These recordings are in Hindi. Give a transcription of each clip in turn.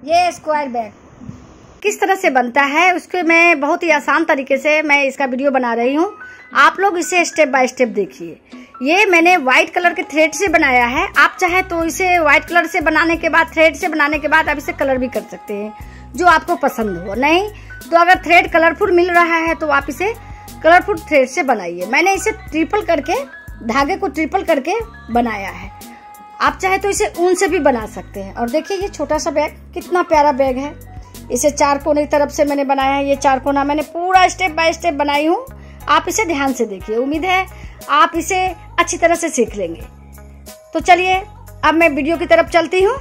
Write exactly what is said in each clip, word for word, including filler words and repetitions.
ये स्क्वायर बैग किस तरह से बनता है उसके मैं बहुत ही आसान तरीके से मैं इसका वीडियो बना रही हूँ। आप लोग इसे स्टेप बाय स्टेप देखिए। ये मैंने व्हाइट कलर के थ्रेड से बनाया है। आप चाहे तो इसे व्हाइट कलर से बनाने के बाद, थ्रेड से बनाने के बाद आप इसे कलर भी कर सकते हैं जो आपको पसंद हो। नहीं तो अगर थ्रेड कलरफुल मिल रहा है तो आप इसे कलरफुल थ्रेड से बनाइए। मैंने इसे ट्रिपल करके, धागे को ट्रिपल करके बनाया है। आप चाहे तो इसे ऊन से भी बना सकते हैं। और देखिए ये छोटा सा बैग कितना प्यारा बैग है। इसे चार कोने की तरफ से मैंने बनाया है। ये चार कोना मैंने पूरा स्टेप बाय स्टेप बनाई हूँ। आप इसे ध्यान से देखिए। उम्मीद है आप इसे अच्छी तरह से सीख लेंगे। तो चलिए अब मैं वीडियो की तरफ चलती हूँ।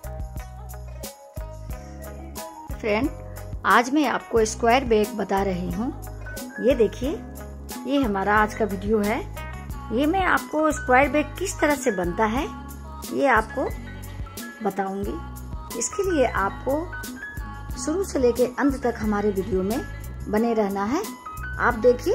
फ्रेंड, आज मैं आपको स्क्वायर बैग बता रही हूँ। ये देखिए, ये हमारा आज का वीडियो है। ये मैं आपको स्क्वायर बैग किस तरह से बनता है ये आपको बताऊंगी। इसके लिए आपको शुरू से लेके अंत तक हमारे वीडियो में बने रहना है। आप देखिए,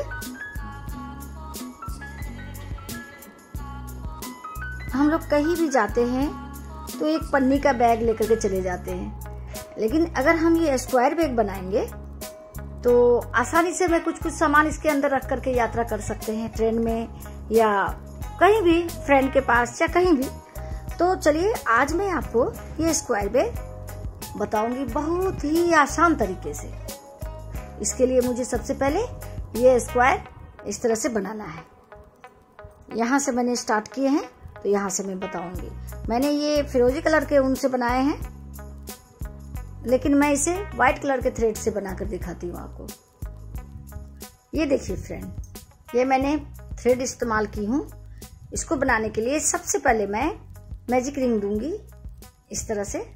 हम लोग कहीं भी जाते हैं तो एक पन्नी का बैग लेकर के चले जाते हैं, लेकिन अगर हम ये स्क्वायर बैग बनाएंगे तो आसानी से मैं कुछ कुछ सामान इसके अंदर रख करके यात्रा कर सकते हैं, ट्रेन में या कहीं भी, फ्रेंड के पास या कहीं भी। तो चलिए आज मैं आपको ये स्क्वायर बैग बताऊंगी बहुत ही आसान तरीके से। इसके लिए मुझे सबसे पहले ये स्क्वायर इस तरह से बनाना है। यहाँ से मैंने स्टार्ट किए हैं तो यहाँ से मैं बताऊंगी। मैंने ये फिरोजी कलर के ऊन से बनाए हैं, लेकिन मैं इसे व्हाइट कलर के थ्रेड से बनाकर दिखाती हूँ आपको। ये देखिए फ्रेंड, ये मैंने थ्रेड इस्तेमाल की हूँ। इसको बनाने के लिए सबसे पहले मैं मैजिक रिंग दूंगी इस तरह से,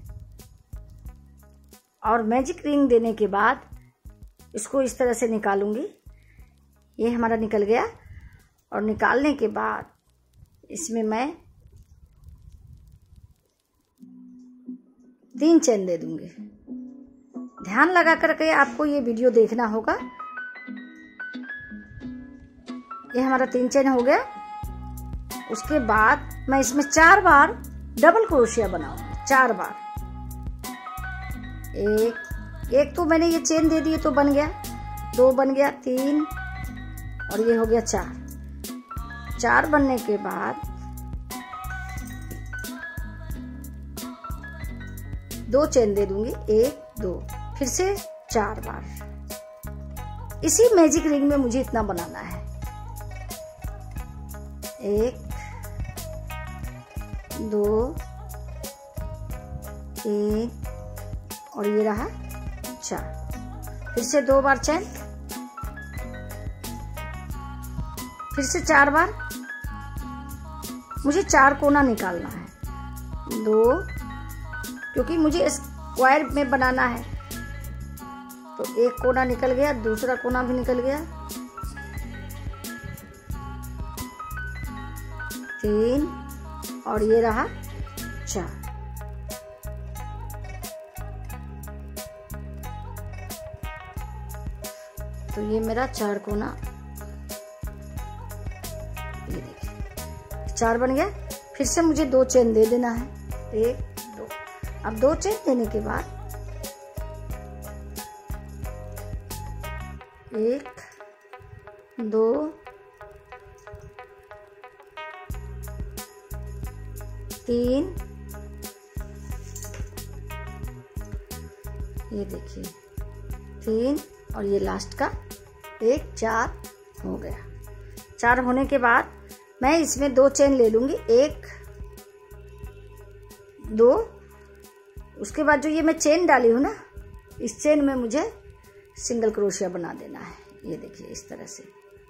और मैजिक रिंग देने के बाद इसको इस तरह से निकालूंगी। ये हमारा निकल गया। और निकालने के बाद इसमें मैं तीन चेन दे दूंगी। ध्यान लगा करके आपको ये वीडियो देखना होगा। ये हमारा तीन चेन हो गया। उसके बाद मैं इसमें चार बार डबल क्रोशिया बनाऊंगी। चार बार, एक एक तो मैंने ये चेन दे दी तो बन गया, दो बन गया, तीन, और ये हो गया चार। चार बनने के बाद दो चेन दे दूंगी, एक, दो, फिर से चार बार। इसी मैजिक रिंग में मुझे इतना बनाना है। एक, दो, एक, और ये रहा चार। फिर से दो बार चेन, फिर से चार बार। मुझे चार कोना निकालना है। दो, क्योंकि मुझे स्क्वायर में बनाना है तो एक कोना निकल गया, दूसरा कोना भी निकल गया, तीन, और ये रहा चार। तो ये मेरा चार कोना, ये देखिए चार बन गया। फिर से मुझे दो चेन दे देना है, एक, दो। अब दो चेन देने के बाद एक, दो, तीन, ये देखिए तीन, और ये लास्ट का एक, चार हो गया। चार होने के बाद मैं इसमें दो चेन ले लूंगी, एक, दो। उसके बाद जो ये मैं चेन डाली हूं ना, इस चेन में मुझे सिंगल क्रोशिया बना देना है। ये देखिए इस तरह से,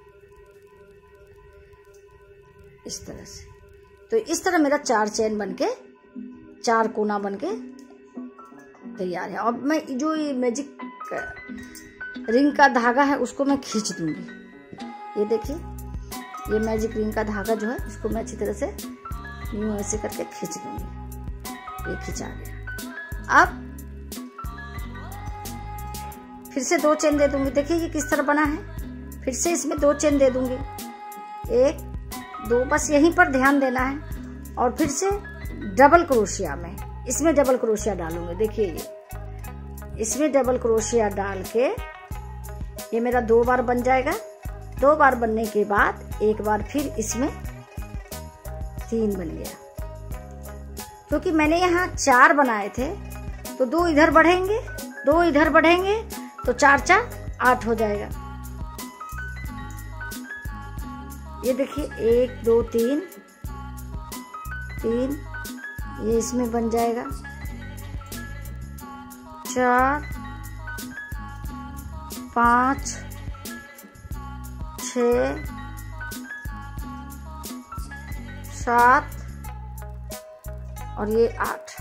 इस तरह से। तो इस तरह मेरा चार चेन बनके, चार कोना बनके तैयार है। अब मैं जो ये मैजिक रिंग का धागा है उसको मैं खींच दूंगी। ये देखिए, ये मैजिक रिंग का धागा जो है इसको मैं अच्छी तरह से यूं ऐसे करके खींच दूंगी। ये खिंचा गया। अब फिर से दो चेन दे दूंगी। देखिए ये किस तरह बना है। फिर से इसमें दो चेन दे दूंगी, एक, दो, बस यहीं पर ध्यान देना है। और फिर से डबल क्रोशिया में, इसमें डबल क्रोशिया डालूंगी। देखिए ये इसमें डबल क्रोशिया डाल के ये मेरा दो बार बन जाएगा। दो बार बनने के बाद एक बार फिर इसमें तीन बन गया। क्योंकि मैंने यहाँ चार बनाए थे तो दो इधर बढ़ेंगे, दो इधर बढ़ेंगे तो चार चार आठ हो जाएगा। ये देखिए एक दो तीन तीन, ये इसमें बन जाएगा चार पाँच छ सात और ये आठ।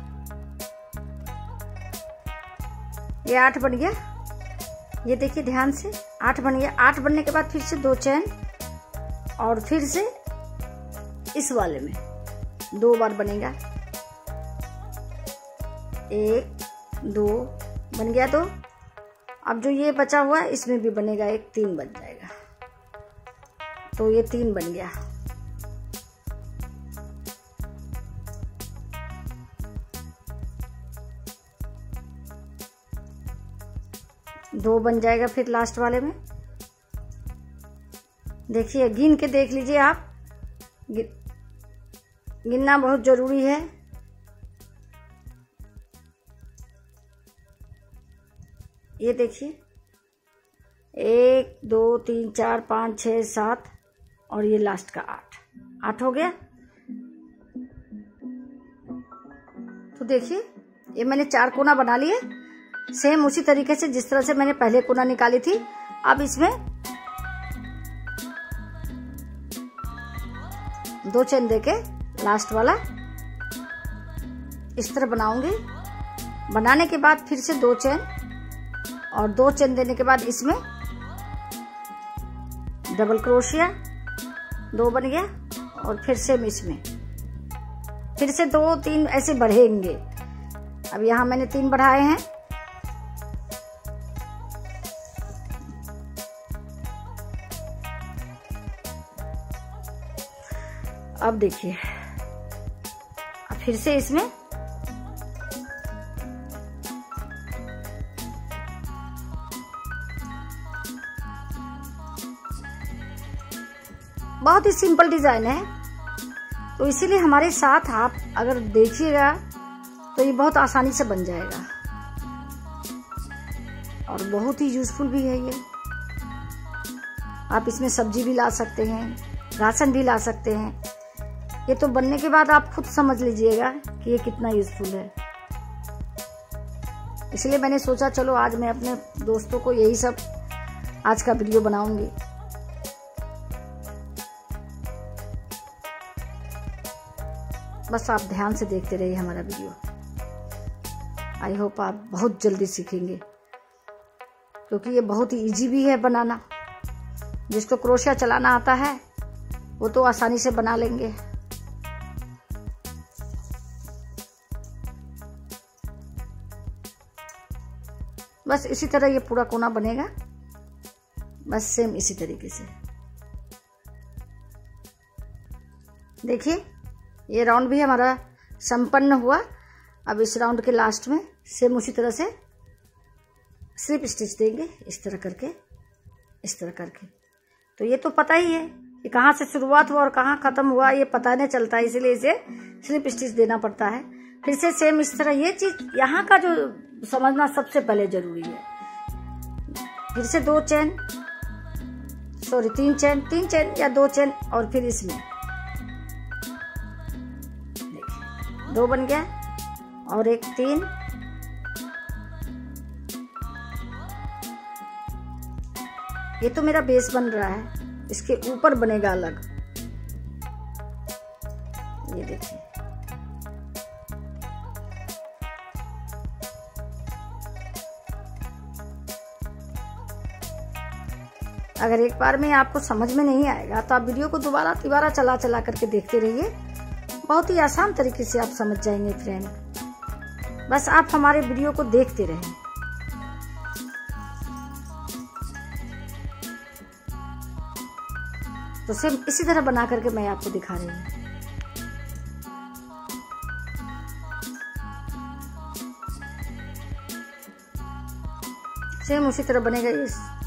ये आठ बन गया। ये देखिए ध्यान से आठ बन गया। आठ बनने के बाद फिर से दो चैन और फिर से इस वाले में दो बार बनेगा। एक दो बन गया। दो अब जो ये बचा हुआ है इसमें भी बनेगा एक, तीन बन जाएगा। तो ये तीन बन गया। दो बन जाएगा फिर लास्ट वाले में। देखिए गिन के देख लीजिए आप, गिनना बहुत जरूरी है। ये देखिए एक दो तीन चार पाँच छः सात और ये लास्ट का आठ। आठ हो गया। तो देखिए ये मैंने चार कोना बना लिए सेम उसी तरीके से जिस तरह से मैंने पहले कोना निकाली थी। अब इसमें दो चेन देके लास्ट वाला इस तरह बनाऊंगी। बनाने के बाद फिर से दो चेन और दो चेन देने के बाद इसमें डबल क्रोशिया, दो बन गया और फिर से इसमें फिर से दो तीन ऐसे बढ़ेंगे। अब यहां मैंने तीन बढ़ाए हैं। अब देखिए अब फिर से इसमें बहुत ही सिंपल डिजाइन है, तो इसीलिए हमारे साथ आप अगर देखिएगा तो ये बहुत आसानी से बन जाएगा और बहुत ही यूजफुल भी है। ये आप इसमें सब्जी भी ला सकते हैं, राशन भी ला सकते हैं। ये तो बनने के बाद आप खुद समझ लीजिएगा कि ये कितना यूजफुल है। इसलिए मैंने सोचा चलो आज मैं अपने दोस्तों को यही सब आज का वीडियो बनाऊंगी। बस आप ध्यान से देखते रहिए हमारा वीडियो। आई होप आप बहुत जल्दी सीखेंगे, क्योंकि ये बहुत ही इजी भी है बनाना। जिसको क्रोशिया चलाना आता है वो तो आसानी से बना लेंगे। बस इसी तरह ये पूरा कोना बनेगा, बस सेम इसी तरीके से। देखिए ये राउंड भी हमारा संपन्न हुआ। अब इस राउंड के लास्ट में सेम उसी तरह से स्लिप स्टिच देंगे, इस तरह करके इस तरह करके। तो ये तो पता ही है कि कहाँ से शुरुआत हुआ और कहाँ खत्म हुआ ये पता नहीं चलता, इसलिए इसे स्लिप स्टिच देना पड़ता है। फिर से सेम इस तरह। ये चीज यहाँ का जो समझना सबसे पहले जरूरी है। फिर से दो चेन, सॉरी तीन चेन, तीन चेन या दो चेन और फिर इसमें देखिए दो बन गया और एक तीन, ये तो मेरा बेस बन रहा है, इसके ऊपर बनेगा अलग। ये देखिए अगर एक बार में आपको समझ में नहीं आएगा तो आप वीडियो को दोबारा तिबारा चला चला करके देखते रहिए। बहुत ही आसान तरीके से आप समझ जाएंगे फ्रेंड। बस आप हमारे वीडियो को देखते रहें। तो सेम इसी तरह बना करके मैं आपको दिखा रही हूँ। सेम उसी तरह बनेगा ये।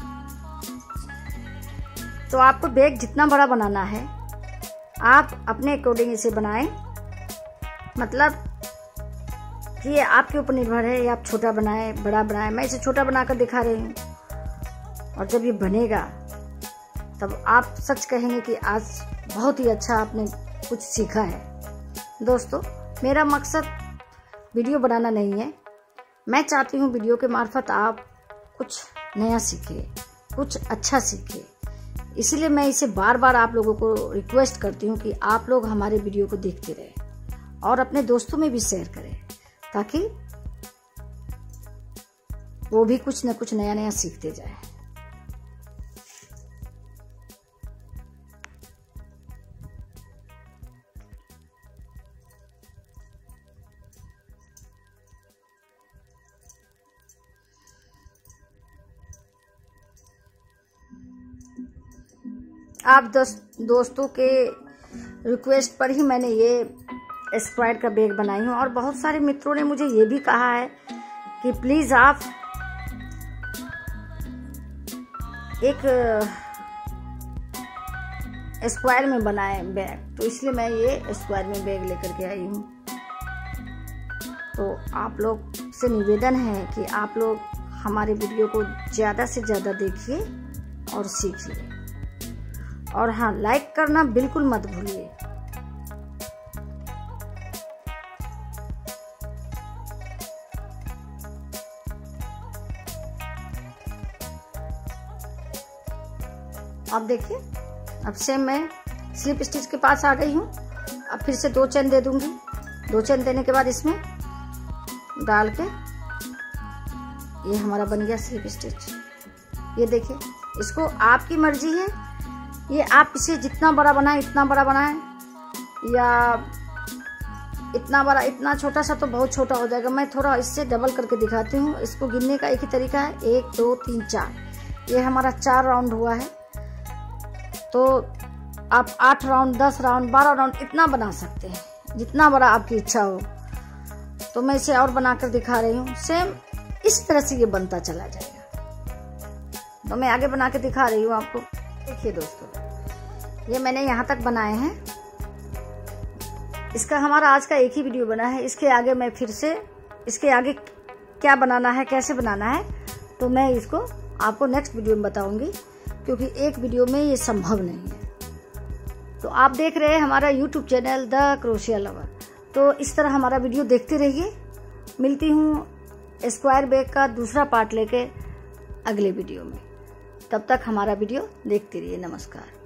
तो आपको बैग जितना बड़ा बनाना है आप अपने अकॉर्डिंग इसे बनाएं, मतलब कि ये आपके ऊपर निर्भर है, ये आप छोटा बनाएं बड़ा बनाएं। मैं इसे छोटा बनाकर दिखा रही हूँ, और जब ये बनेगा तब आप सच कहेंगे कि आज बहुत ही अच्छा आपने कुछ सीखा है। दोस्तों, मेरा मकसद वीडियो बनाना नहीं है, मैं चाहती हूँ वीडियो के मार्फत आप कुछ नया सीखें, कुछ अच्छा सीखें। इसीलिए मैं इसे बार बार आप लोगों को रिक्वेस्ट करती हूँ कि आप लोग हमारे वीडियो को देखते रहें और अपने दोस्तों में भी शेयर करें, ताकि वो भी कुछ न कुछ नया नया सीखते जाए। आप दोस्त दोस्तों के रिक्वेस्ट पर ही मैंने ये स्क्वायर का बैग बनाई हूँ, और बहुत सारे मित्रों ने मुझे ये भी कहा है कि प्लीज आप एक स्क्वायर में बनाएं बैग, तो इसलिए मैं ये स्क्वायर में बैग लेकर के आई हूँ। तो आप लोग से निवेदन है कि आप लोग हमारे वीडियो को ज़्यादा से ज़्यादा देखिए और सीखिए, और हाँ, लाइक करना बिल्कुल मत भूलिए। अब देखिए, अब से मैं स्लिप स्टिच के पास आ गई हूँ। अब फिर से दो चेन दे दूंगी। दो चेन देने के बाद इसमें डाल के ये हमारा बन गया स्लिप स्टिच। ये देखिए, इसको आपकी मर्जी है, ये आप इसे जितना बड़ा बनाएं इतना बड़ा बनाएं, या इतना बड़ा, इतना छोटा सा तो बहुत छोटा हो जाएगा। मैं थोड़ा इससे डबल करके दिखाती हूँ। इसको गिनने का एक ही तरीका है, एक दो तीन चार। ये हमारा चार राउंड हुआ है, तो आप आठ राउंड, दस राउंड, बारह राउंड इतना बना सकते हैं, जितना बड़ा आपकी इच्छा हो। तो मैं इसे और बनाकर दिखा रही हूँ। सेम इस तरह से ये बनता चला जाएगा। तो मैं आगे बना के दिखा रही हूँ आपको। देखिए दोस्तों, ये मैंने यहाँ तक बनाए हैं। इसका हमारा आज का एक ही वीडियो बना है। इसके आगे मैं फिर से इसके आगे क्या बनाना है, कैसे बनाना है, तो मैं इसको आपको नेक्स्ट वीडियो में बताऊंगी, क्योंकि एक वीडियो में ये संभव नहीं है। तो आप देख रहे हैं हमारा YouTube channel the crochet lover. तो इस तरह हमारा वीडियो देखते रहिए। मिलती हूँ स्क्वायर बैग का दूसरा पार्ट लेके अगले वीडियो में। तब तक हमारा वीडियो देखते रहिए। नमस्कार।